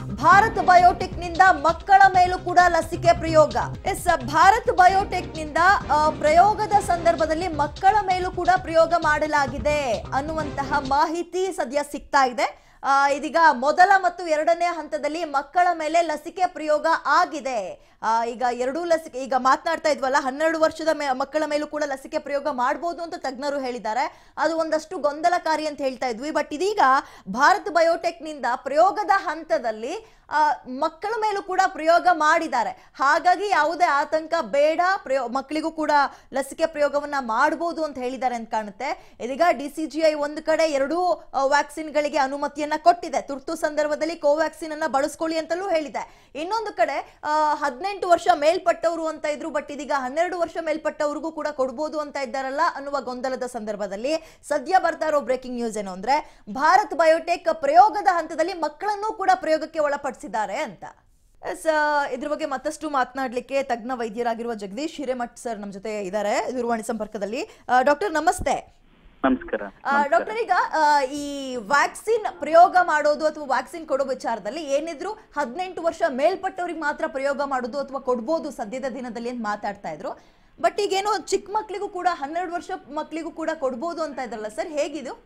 Bharat biotech ನಿಂದ ಮಕ್ಕಳ ಮೇಲೂ ಕೂಡ ಲಸಿಕೆ ಪ್ರಯೋಗ. ಎಸ್, ಭಾರತ್ ಬಯೋಟೆಕ್ ನಿಂದ ಪ್ರಯೋಗದ ಸಂದರ್ಭದಲ್ಲಿ ಮಕ್ಕಳ ಮೇಲೂ ಕೂಡ ಪ್ರಯೋಗ ಮಾಡಲಾಗಿದೆ ಅನ್ನುವಂತಹ ಮಾಹಿತಿ ಸದ್ಯ ಸಿಗ್ತಾ ಇದೆ. ಇದೀಗ ಮೊದಲ ಮತ್ತು ಎರಡನೇ ಹಂತದಲ್ಲಿ ಮಕ್ಕಳ ಮೇಲೆ ಲಸಿಕೆ ಪ್ರಯೋಗ ಆಗಿದೆ. ಈಗ ಎರಡೂ ಲಸಿಕೆ ಈಗ ಮಾತನಾಡ್ತಾ ಇದ್ವಲ್ಲ, 12 ವರ್ಷದ ಮಕ್ಕಳ ಮೇಲೂ ಕೂಡ ಲಸಿಕೆ ಪ್ರಯೋಗ ಮಾಡಬಹುದು ಅಂತ ತಜ್ಞರು ಹೇಳಿದ್ದಾರೆ. ಅದು ಒಂದಷ್ಟು ಗೊಂದಲಕಾರಿ ಅಂತ ಹೇಳ್ತಾ ಇದ್ವಿ. ಬಟ್ ಇದೀಗ ಭಾರತ್ ಬಯೋಟೆಕ್ ನಿಂದ ಪ್ರಯೋಗದ ಹಂತದಲ್ಲಿ ಮಕ್ಕಳ ಮೇಲೂ ಕೂಡ ಪ್ರಯೋಗ ಮಾಡಿದ್ದಾರೆ. ಹಾಗಾಗಿ ಯಾವುದೇ ಆತಂಕ ಬೇಡ, ಮಕ್ಕಳಿಗೂ ಕೂಡ ಲಸಿಕೆ ಪ್ರಯೋಗವನ್ನ ಮಾಡಬಹುದು ಅಂತ ಹೇಳಿದ್ದಾರೆ ಅಂತ ಕಾಣುತ್ತೆ. ಇದೀಗ DCGI ಒಂದು ಕಡೆ ಎರಡೂ ವ್ಯಾಕ್ಸಿನ್ಗಳಿಗೆ ಅನುಮತಿಯನ್ನ ಕೊಟ್ಟಿದೆ. ತುರ್ತು ಸಂದರ್ಭದಲ್ಲಿ ಕೋವ್ಯಾಕ್ಸಿನ್ ಅನ್ನ ಬಳಸ್ಕೊಳ್ಳಿ ಅಂತಲೂ ಹೇಳಿದೆ. ಇನ್ನೊಂದು ಕಡೆ 18 ವರ್ಷ ಮೇಲ್ಪಟ್ಟವರು ಅಂತ ಇದ್ರು, ಬಟ್ ಇದೀಗ 12 ವರ್ಷ ಮೇಲ್ಪಟ್ಟವ್ರಿಗೂ ಕೂಡ ಕೊಡ್ಬೋದು ಅಂತ ಇದ್ದಾರಲ್ಲ ಅನ್ನುವ ಗೊಂದಲದ ಸಂದರ್ಭದಲ್ಲಿ ಸದ್ಯ ಬರ್ತಾ ಇರೋ ಬ್ರೇಕಿಂಗ್ ನ್ಯೂಸ್ ಏನು ಅಂದ್ರೆ, ಭಾರತ್ ಬಯೋಟೆಕ್ ಪ್ರಯೋಗದ ಹಂತದಲ್ಲಿ ಮಕ್ಕಳನ್ನೂ ಕೂಡ ಪ್ರಯೋಗಕ್ಕೆ ಒಳಪಡಿಸಿದ್ದಾರೆ ಅಂತ. ಇದ್ರ ಬಗ್ಗೆ ಮತ್ತಷ್ಟು ಮಾತನಾಡಲಿಕ್ಕೆ ತಜ್ಞ ವೈದ್ಯರಾಗಿರುವ ಜಗದೀಶ್ ಹಿರೇಮಠ್ ಸರ್ ನಮ್ಮ ಜೊತೆ ಇದ್ದಾರೆ ದೂರವಾಣಿ ಸಂಪರ್ಕದಲ್ಲಿ. ಡಾಕ್ಟರ್ ನಮಸ್ತೆ. ನಮಸ್ಕಾರ ಡಾಕ್ಟರ್, ಈಗ ಈ ವ್ಯಾಕ್ಸಿನ್ ಪ್ರಯೋಗ ಮಾಡೋದು ಅಥವಾ ವ್ಯಾಕ್ಸಿನ್ ಕೊಡೋ ವಿಚಾರದಲ್ಲಿ ಏನಿದ್ರು 18 ವರ್ಷ ಮೇಲ್ಪಟ್ಟವ್ರಿಗೆ ಮಾತ್ರ ಪ್ರಯೋಗ ಮಾಡೋದು ಅಥವಾ ಕೊಡ್ಬೋದು ಸದ್ಯದ ದಿನದಲ್ಲಿ ಅಂತ ಮಾತಾಡ್ತಾ ಇದ್ರು. ಬಟ್ ಈಗೇನೋ ಚಿಕ್ಕ ಮಕ್ಕಳಿಗೂ ಕೂಡ 12 ವರ್ಷ ಮಕ್ಕಳಿಗೂ ಕೂಡ ಕೊಡ್ಬೋದು ಅಂತ ಇದ್ರಲ್ಲ ಸರ್, ಹೇಗಿದು?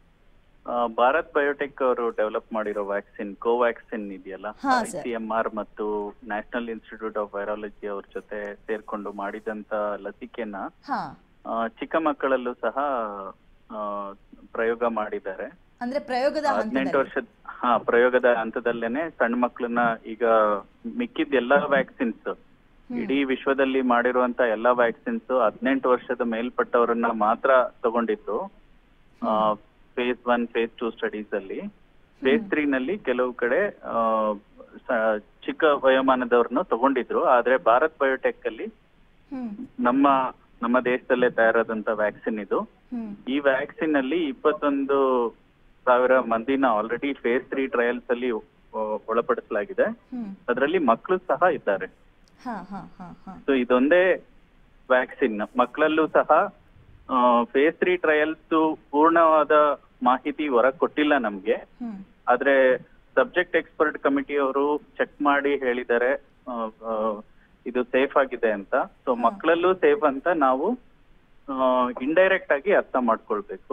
ಭಾರತ್ ಬಯೋಟೆಕ್ ಅವರು ಡೆವಲಪ್ ಮಾಡಿರೋ ವ್ಯಾಕ್ಸಿನ್ ಕೋವ್ಯಾಕ್ಸಿನ್ ಇದೆಯಲ್ಲ, ICMR ಮತ್ತು ನ್ಯಾಷನಲ್ ಇನ್ಸ್ಟಿಟ್ಯೂಟ್ ಆಫ್ ವೈರಾಲಜಿ ಅವ್ರ ಜೊತೆ ಸೇರ್ಕೊಂಡು ಮಾಡಿದಂತ ಲಸಿಕೆನ ಚಿಕ್ಕ ಮಕ್ಕಳಲ್ಲೂ ಸಹ ಪ್ರಯೋಗ ಮಾಡಿದ್ದಾರೆ. ಅಂದ್ರೆ ಪ್ರಯೋಗದ 18 ವರ್ಷದ ಪ್ರಯೋಗದ ಹಂತದಲ್ಲೇನೆ ಸಣ್ಣ ಮಕ್ಕಳನ್ನ, ಈಗ ಮಿಕ್ಕಿದ ಎಲ್ಲಾ ವ್ಯಾಕ್ಸಿನ್ಸ್ ಇಡೀ ವಿಶ್ವದಲ್ಲಿ ಮಾಡಿರುವಂತ ಎಲ್ಲಾ ವ್ಯಾಕ್ಸಿನ್ಸ್ 18 ವರ್ಷದ ಮೇಲ್ಪಟ್ಟವರನ್ನ ಮಾತ್ರ ತಗೊಂಡಿದ್ದು. ಫೇಸ್ 1 ಫೇಸ್ 2 ಸ್ಟಡೀಸ್ ಅಲ್ಲಿ, ಫೇಸ್ 3 ನಲ್ಲಿ ಕೆಲವು ಕಡೆ ಚಿಕ್ಕ ವಯೋಮಾನದವ್ರನ್ನು ತಗೊಂಡಿದ್ರು. ಆದ್ರೆ ಭಾರತ್ ಬಯೋಟೆಕ್ ಅಲ್ಲಿ ನಮ್ಮ ದೇಶದಲ್ಲೇ ತಯಾರಾದಂತ ವ್ಯಾಕ್ಸಿನ್ ಇದು. ಈ ವ್ಯಾಕ್ಸಿನ್ ಅಲ್ಲಿ 21,000 ಮಂದಿನ ಆಲ್ರೆಡಿ ಫೇಸ್ 3 ಟ್ರಯಲ್ಸ್ ಅಲ್ಲಿ ಒಳಪಡಿಸಲಾಗಿದೆ. ಅದರಲ್ಲಿ ಮಕ್ಕಳು ಸಹ ಇದ್ದಾರೆ. ಸೊ ಇದೊಂದೇ ವ್ಯಾಕ್ಸಿನ್ ಮಕ್ಕಳಲ್ಲೂ ಸಹ ಫೇಸ್ 3 ಟ್ರಯಲ್ಸ್ ಪೂರ್ಣವಾದ ಮಾಹಿತಿ ಹೊರಗೆ ಕೊಟ್ಟಿಲ್ಲ ನಮ್ಗೆ. ಆದ್ರೆ ಸಬ್ಜೆಕ್ಟ್ ಎಕ್ಸ್ಪರ್ಟ್ ಕಮಿಟಿ ಅವರು ಚೆಕ್ ಮಾಡಿ ಹೇಳಿದ್ದಾರೆ ಇದು ಸೇಫ್ ಆಗಿದೆ ಅಂತ. ಸೊ ಮಕ್ಕಳಲ್ಲೂ ಸೇಫ್ ಅಂತ ನಾವು ಇಂಡೈರೆಕ್ಟ್ ಆಗಿ ಅರ್ಥ ಮಾಡ್ಕೊಳ್ಬೇಕು.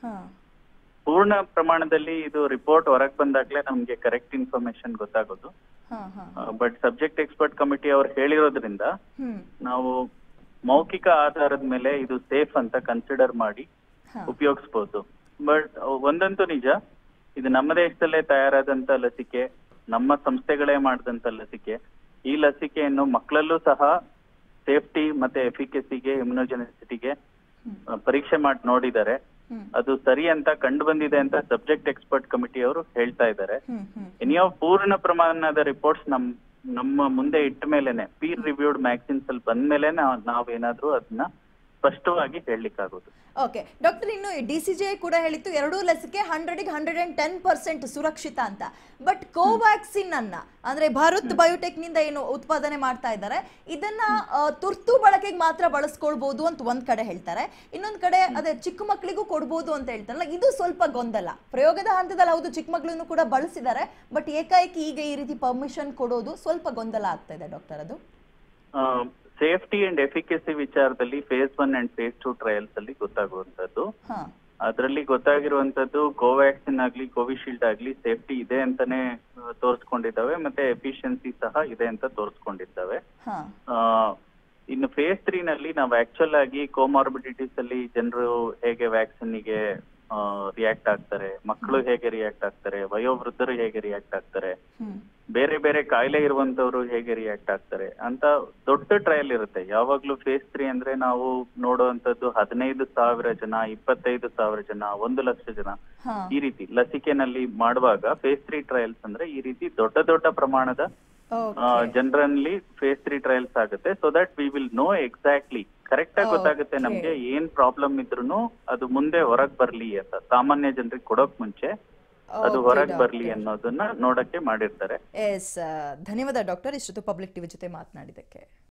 ಪೂರ್ಣ ಪ್ರಮಾಣದಲ್ಲಿ ಇದು ರಿಪೋರ್ಟ್ ಹೊರಗೆ ಬಂದಾಗ್ಲೇ ನಮ್ಗೆ ಕರೆಕ್ಟ್ ಇನ್ಫಾರ್ಮೇಶನ್ ಗೊತ್ತಾಗೋದು. ಬಟ್ ಸಬ್ಜೆಕ್ಟ್ ಎಕ್ಸ್ಪರ್ಟ್ ಕಮಿಟಿ ಅವ್ರು ಹೇಳಿರೋದ್ರಿಂದ ನಾವು ಮೌಖಿಕ ಆಧಾರದ ಮೇಲೆ ಇದು ಸೇಫ್ ಅಂತ ಕನ್ಸಿಡರ್ ಮಾಡಿ ಉಪಯೋಗಿಸಬಹುದು. ಬಟ್ ಒಂದಂತೂ ನಿಜ, ಇದು ನಮ್ಮ ದೇಶದಲ್ಲೇ ತಯಾರಾದಂತ ಲಸಿಕೆ, ನಮ್ಮ ಸಂಸ್ಥೆಗಳೇ ಮಾಡಿದಂತ ಲಸಿಕೆ. ಈ ಲಸಿಕೆಯನ್ನು ಮಕ್ಕಳಲ್ಲೂ ಸಹ ಸೇಫ್ಟಿ ಮತ್ತೆ ಎಫಿಕಸಿಗೆ, ಇಮ್ಯುನೋಜೆನಿಸಿಟಿಗೆ ಪರೀಕ್ಷೆ ಮಾಡಿ ನೋಡಿದ್ದಾರೆ. ಅದು ಸರಿ ಅಂತ ಕಂಡು ಬಂದಿದೆ ಅಂತ ಸಬ್ಜೆಕ್ಟ್ ಎಕ್ಸ್ಪರ್ಟ್ ಕಮಿಟಿ ಅವರು ಹೇಳ್ತಾ ಇದ್ದಾರೆ. ಇನ್ಯಾವ ಪೂರ್ಣ ಪ್ರಮಾಣದ ರಿಪೋರ್ಟ್ಸ್ ನಮ್ಮ ಮುಂದೆ ಇಟ್ಟ ಮೇಲೆನೆ, ಪೀರ್ ರಿವ್ಯೂಡ್ ಮ್ಯಾಗಝಿನ್ಸ್ ಅಲ್ಲಿ ಬಂದ್ಮೇಲೆ ನಾವೇನಾದ್ರೂ ಅದನ್ನ ಸ್ಪಷ್ಟವಾಗಿ ಹೇಳಲಿಕ್ಕಾಗೋದು. ಓಕೆ ಡಾಕ್ಟರ್, ಇನ್ನು DCGI ಕೂಡ ಹೇಳಿತ್ತು ಎರಡೂ ಲಸಿಕೆ 100ಗೆ 110% ಸುರಕ್ಷಿತ ಅಂತ. ಬಟ್ ಕೋವ್ಯಾಕ್ಸಿನ್ ಅನ್ನ ಅಂದ್ರೆ ಭಾರತ್ ಬಯೋಟೆಕ್ ನಿಂದ ಏನು ಉತ್ಪಾದನೆ ಮಾಡ್ತಾ ಇದ್ದಾರೆ, ಇದನ್ನ ತುರ್ತು ಬಳಕೆಗೆ ಮಾತ್ರ ಬಳಸ್ಕೊಳ್ಬಹುದು ಅಂತ ಒಂದ್ ಕಡೆ ಹೇಳ್ತಾರೆ. ಇನ್ನೊಂದ್ ಕಡೆ ಅದೇ ಚಿಕ್ಕ ಮಕ್ಕಳಿಗೂ ಕೊಡ್ಬೋದು ಅಂತ ಹೇಳ್ತಾರಲ್ಲ, ಇದು ಸ್ವಲ್ಪ ಗೊಂದಲ. ಪ್ರಯೋಗದ ಹಂತದಲ್ಲಿ ಹೌದು ಚಿಕ್ಕ ಮಕ್ಕಳನ್ನು ಕೂಡ ಬಳಸಿದ್ದಾರೆ, ಬಟ್ ಏಕಾಏಕಿ ಈಗ ಈ ರೀತಿ ಪರ್ಮಿಷನ್ ಕೊಡೋದು ಸ್ವಲ್ಪ ಗೊಂದಲ ಆಗ್ತಾ ಇದೆ ಡಾಕ್ಟರ್. ಅದು ಸೇಫ್ಟಿ ಅಂಡ್ ಎಫಿಕಸಿ ವಿಚಾರದಲ್ಲಿ ಫೇಸ್ 1 ಅಂಡ್ ಫೇಸ್ 2 ಟ್ರಯಲ್ಸ್ ಅಲ್ಲಿ ಗೊತ್ತಾಗುವಂತದ್ದು. ಅದರಲ್ಲಿ ಗೊತ್ತಾಗಿರುವಂತದ್ದು ಕೋವ್ಯಾಕ್ಸಿನ್ ಆಗ್ಲಿ ಕೋವಿಶೀಲ್ಡ್ ಆಗ್ಲಿ ಸೇಫ್ಟಿ ಇದೆ ಅಂತಾನೆ ತೋರಿಸ್ಕೊಂಡಿದ್ದಾವೆ, ಮತ್ತೆ ಎಫಿಷಿಯನ್ಸಿ ಸಹ ಇದೆ ಅಂತ ತೋರಿಸ್ಕೊಂಡಿದ್ದಾವೆ. ಇನ್ನು ಫೇಸ್ 3 ನಲ್ಲಿ ನಾವು ಆಕ್ಚುಲ್ ಆಗಿ ಕೋಮಾರ್ಬಿಡಿಟೀಸ್ ಅಲ್ಲಿ ಜನರು ಹೇಗೆ ವ್ಯಾಕ್ಸಿನ್ಗೆ ರಿಯಾಕ್ಟ್ ಆಗ್ತಾರೆ, ಮಕ್ಕಳು ಹೇಗೆ ರಿಯಾಕ್ಟ್ ಆಗ್ತಾರೆ, ವಯೋವೃದ್ಧರು ಹೇಗೆ ರಿಯಾಕ್ಟ್ ಆಗ್ತಾರೆ, ಬೇರೆ ಬೇರೆ ಕಾಯಿಲೆ ಇರುವಂತವ್ರು ಹೇಗೆ ರಿಯಾಕ್ಟ್ ಆಗ್ತಾರೆ ಅಂತ ದೊಡ್ಡ ಟ್ರಯಲ್ ಇರುತ್ತೆ. ಯಾವಾಗ್ಲೂ ಫೇಸ್ 3 ಅಂದ್ರೆ ನಾವು ನೋಡುವಂತದ್ದು 15,000 ಜನ, 25,000 ಜನ, 1,00,000 ಜನ, ಈ ರೀತಿ ಲಸಿಕೆನಲ್ಲಿ ಮಾಡುವಾಗ ಫೇಸ್ 3 ಟ್ರಯಲ್ಸ್ ಅಂದ್ರೆ ಈ ರೀತಿ ದೊಡ್ಡ ಪ್ರಮಾಣದ ಜನರಲ್ಲಿ ಫೇಸ್ 3 ಟ್ರಯಲ್ಸ್ ಆಗುತ್ತೆ. So that we will know exactly, correct ಆಗಿ ಗೊತ್ತಾಗುತ್ತೆ ನಮ್ಗೆ ಏನ್ ಪ್ರಾಬ್ಲಮ್ ಇದ್ರೂ ಅದು ಮುಂದೆ ಹೊರಗ್ ಬರ್ಲಿ ಅಂತ. ಸಾಮಾನ್ಯ ಜನರಿಗೆ ಕೊಡೋಕ್ ಮುಂಚೆ ಅದು ಹೊರಗೆ ಬರ್ಲಿ ಅನ್ನೋದನ್ನ ನೋಡಕ್ಕೆ ಮಾಡಿರ್ತಾರೆ. ಧನ್ಯವಾದ ಡಾಕ್ಟರ್, ಇಷ್ಟೊತ್ತು ಪಬ್ಲಿಕ್ ಟಿವಿ ಜೊತೆ ಮಾತನಾಡಿದಕ್ಕೆ.